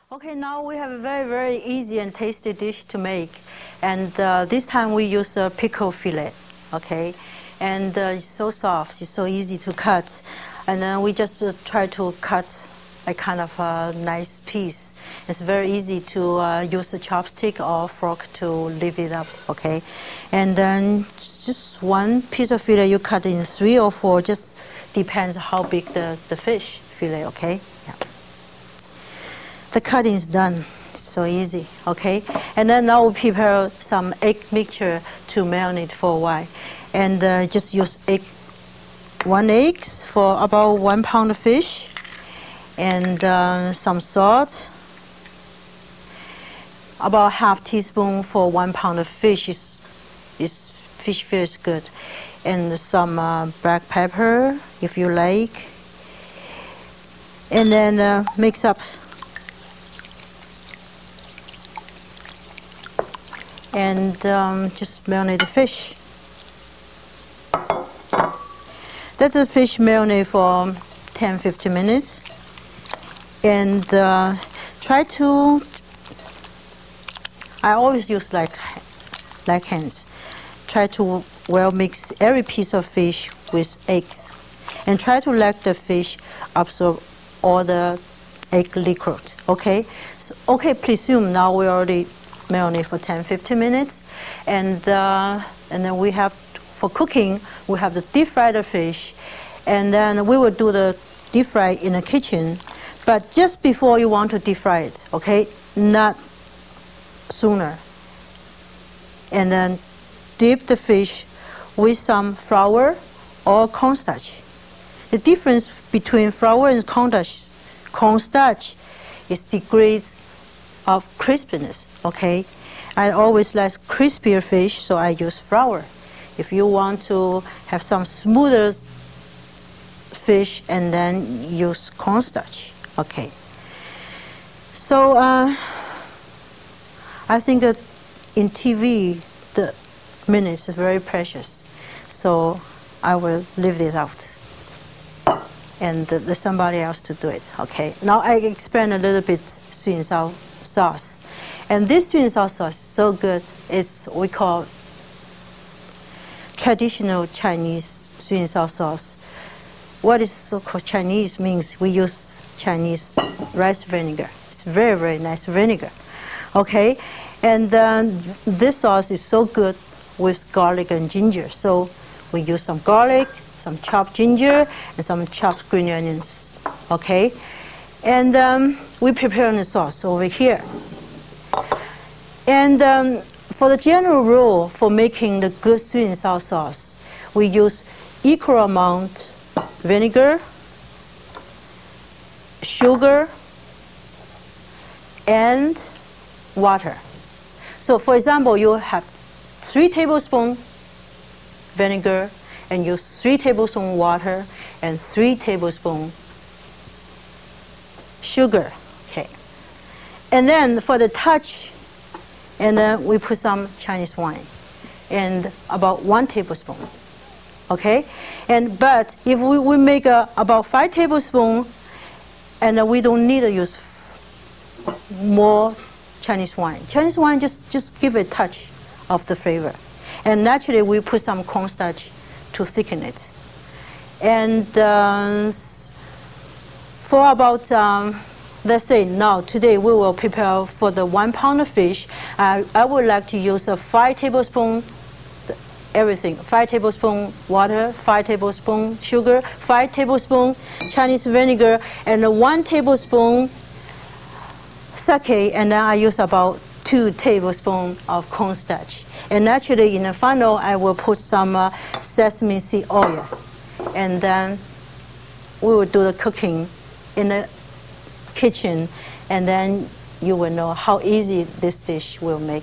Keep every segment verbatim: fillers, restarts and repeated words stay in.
Okay, now we have a very, very easy and tasty dish to make. And uh, this time we use a pickle fillet, okay? And uh, it's so soft, it's so easy to cut. And then we just uh, try to cut a kind of a nice piece. It's very easy to uh, use a chopstick or fork to lift it up, okay? And then just one piece of fillet you cut in three or four, just depends how big the, the fish fillet, okay? Yeah. The cutting is done. It's so easy, okay? And then now we prepare some egg mixture to marinate for a while. And uh, just use egg, one egg for about one pound of fish, and uh, some salt. About half teaspoon for one pound of fish is, is fish feels good. And some uh, black pepper, if you like. And then uh, mix up. And um, just marinate the fish. Let the fish marinate for ten to fifteen minutes. And uh, try to, I always use like, like hands. Try to well mix every piece of fish with eggs. And try to let the fish absorb all the egg liquid, okay? So, okay, presume now we already marinate for ten to fifteen minutes. And, uh, and then we have, for cooking, we have to deep fry the fish. And then we will do the deep fry in the kitchen. But just before you want to deep fry it, okay? Not sooner. And then dip the fish with some flour or cornstarch. The difference between flour and cornstarch, cornstarch is degrees of crispiness, okay? I always like crispier fish, so I use flour. If you want to have some smoother fish, and then use cornstarch, okay? So uh, I think that in T V, the minutes are very precious, so I will leave it out. And uh, let somebody else to do it, okay? Now I explain a little bit sweet and sour sauce. And this sweet and sour sauce is so good. It's what we call traditional Chinese sweet and sour sauce. What is so-called Chinese means we use Chinese rice vinegar. It's very, very nice vinegar, okay? And then this sauce is so good with garlic and ginger. So we use some garlic, some chopped ginger, and some chopped green onions, okay? And um, we prepare the sauce over here. And um, for the general rule for making the good sweet and sour sauce, we use equal amount vinegar, sugar, and water. So for example, you have three tablespoons vinegar, and use three tablespoons water, and three tablespoons sugar, okay? And then for the touch, and then we put some Chinese wine, and about one tablespoon. Okay, and but if we, we make a, about five tablespoons, and uh, we don't need to use more Chinese wine. Chinese wine just just give a touch of the flavor, and naturally we put some cornstarch to thicken it. And uh, for about um, let's say now today we will prepare for the one pound of fish. Uh, I would like to use a five tablespoons. Everything, five tablespoons water, five tablespoons sugar, five tablespoons Chinese vinegar, and one tablespoon sake, and then I use about two tablespoons of cornstarch. And actually in the final, I will put some uh, sesame seed oil, and then we will do the cooking in the kitchen, and then you will know how easy this dish will make.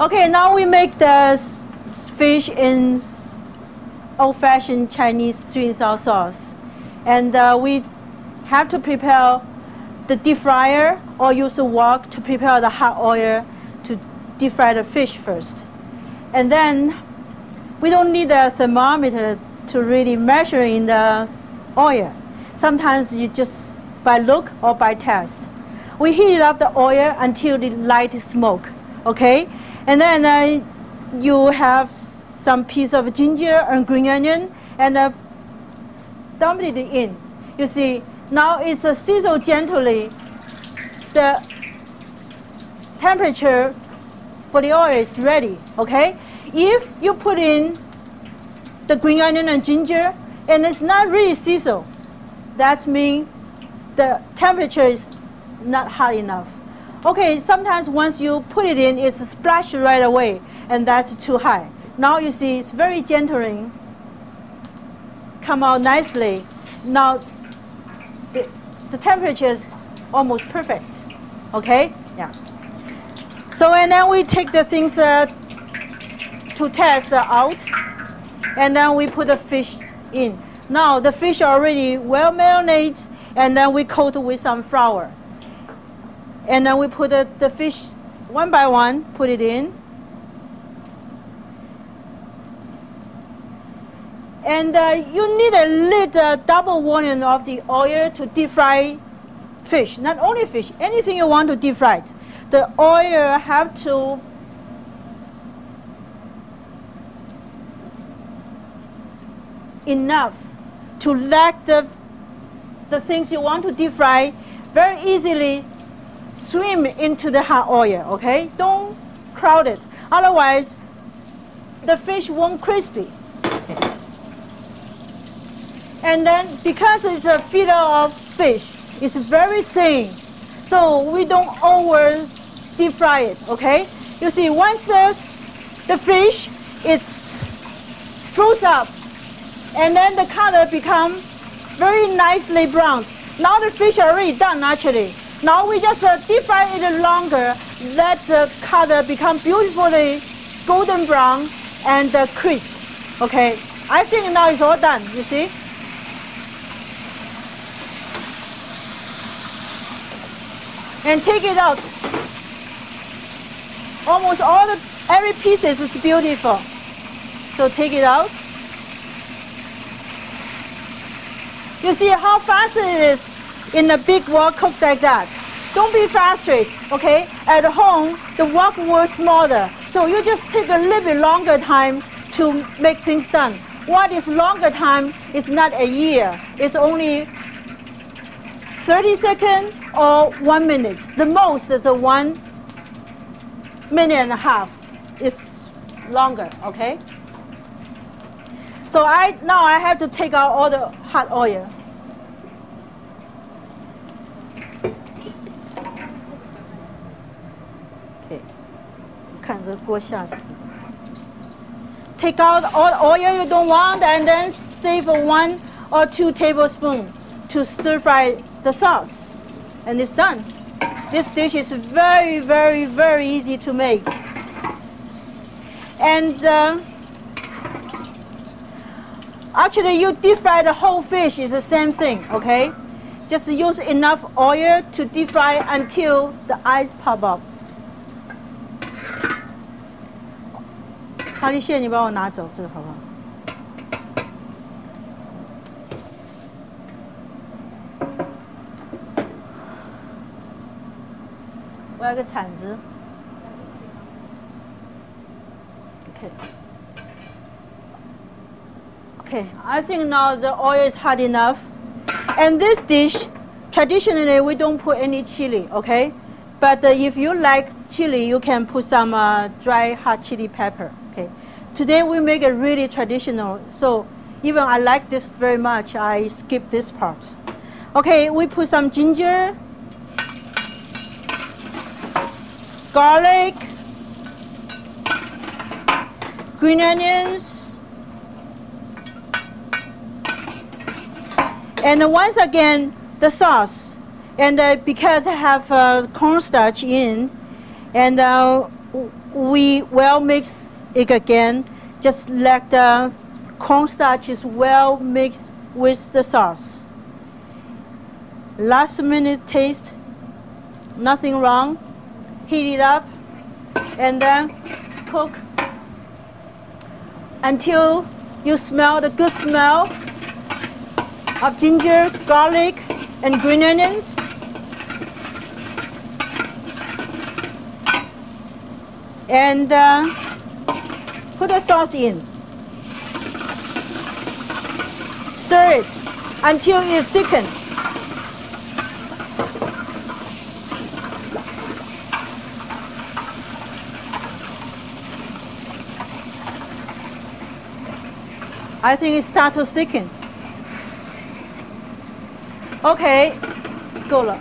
Okay, now we make the fish in old-fashioned Chinese sweet and sour sauce. And uh, we have to prepare the deep fryer or use a wok to prepare the hot oil to deep fry the fish first. And then we don't need a thermometer to really measure in the oil. Sometimes you just by look or by taste. We heat up the oil until the light smoke, okay? And then uh, you have some piece of ginger and green onion and uh, dump it in. You see, now it's uh, sizzle gently. The temperature for the oil is ready, okay? If you put in the green onion and ginger and it's not really sizzle, that means the temperature is not hot enough. Okay, sometimes once you put it in, it's splashed right away, and that's too high. Now you see it's very gentle, come out nicely. Now the, the temperature is almost perfect, okay? Yeah. So and then we take the things uh, to test uh, out, and then we put the fish in. Now the fish already well marinated, and then we coat with some flour. And then we put the, the fish one by one, put it in. And uh, you need a little double volume of the oil to deep fry fish. Not only fish, anything you want to deep fry it. The oil have to enough to let the, the things you want to deep fry very easily swim into the hot oil, okay? Don't crowd it. Otherwise, the fish won't crispy. Okay. And then, because it's a feeder of fish, it's very thin. So we don't over deep fry it, okay? You see, once the, the fish is froze up, and then the color becomes very nicely brown. Now the fish are already done actually. Now we just uh, deep fry it longer, let the color become beautifully golden brown and uh, crisp. Okay, I think now it's all done, you see? And take it out. Almost all the, every piece is beautiful. So take it out. You see how fast it is in a big wok cooked like that. Don't be frustrated, okay? At home, the wok was smaller. So you just take a little bit longer time to make things done. What is longer time is not a year. It's only thirty seconds or one minute. The most is a one minute and a half. It's longer, okay? So I now I have to take out all the hot oil. Okay, 看这锅下死。Take out all the oil you don't want, and then save one or two tablespoons to stir fry the sauce, and it's done. This dish is very, very, very easy to make. And uh, actually, you deep fry the whole fish is the same thing, okay? Just use enough oil to deep fry until the eyes pop up. 哈利蟹，你帮我拿走这个好不好？我要个铲子。Okay. Okay, I think now the oil is hot enough. And this dish, traditionally we don't put any chili, okay? But uh, if you like chili, you can put some uh, dry hot chili pepper, okay? Today we make it really traditional, so even I like this very much, I skip this part. Okay, we put some ginger, garlic, green onions, and once again the sauce. And uh, because I have uh, cornstarch in, and uh, we well mix it again, just let the cornstarch is well mixed with the sauce. Last minute taste, nothing wrong. Heat it up and then cook until you smell the good smell of ginger, garlic, and green onions. And uh, put the sauce in. Stir it until it thickens. I think it starts to thicken. Okay, 够了.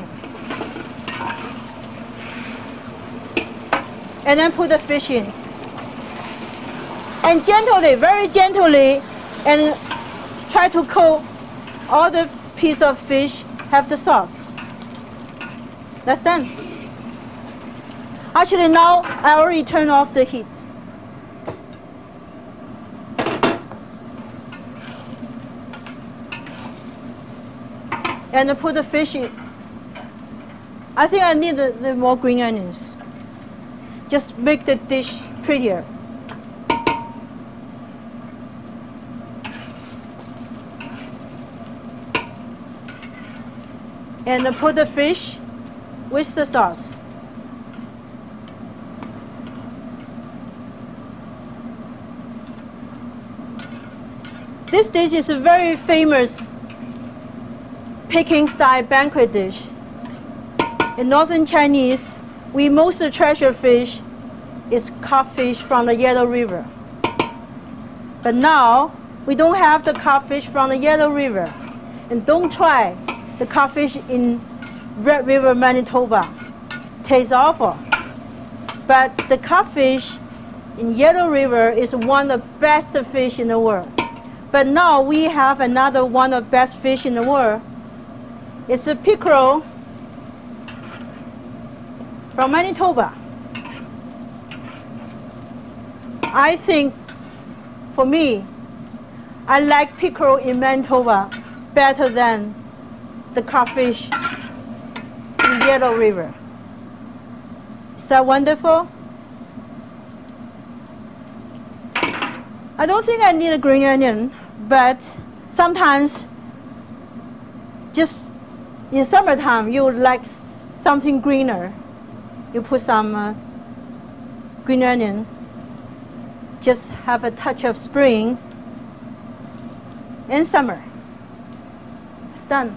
And then put the fish in. And gently, very gently, and try to coat all the piece of fish have the sauce. That's done. Actually, now I already turned off the heat. And I put the fish in. I think I need the, the more green onions. Just make the dish prettier. And I put the fish with the sauce. This dish is a very famous Peking style banquet dish. In Northern Chinese, we most treasure fish is cod fish from the Yellow River. But now, we don't have the cod fish from the Yellow River. And don't try the cod fish in Red River, Manitoba. Tastes awful. But the cod fish in Yellow River is one of the best fish in the world. But now we have another one of the best fish in the world. It's a pickerel from Manitoba. I think, for me, I like pickerel in Manitoba better than the codfish in Yellow River. Is that wonderful? I don't think I need a green onion, but sometimes just in summertime you would like something greener. You put some uh, green onion, just have a touch of spring and summer. It's done.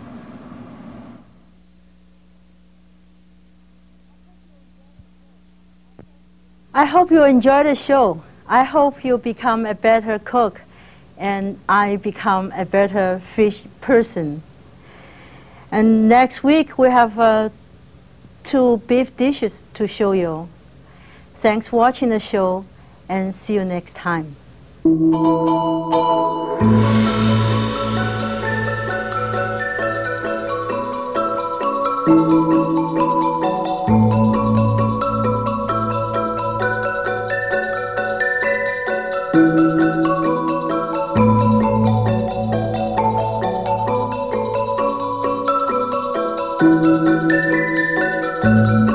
I hope you enjoy the show. I hope you become a better cook and I become a better fish person. And next week we have uh, two beef dishes to show you. Thanks for watching the show and see you next time. Thank you.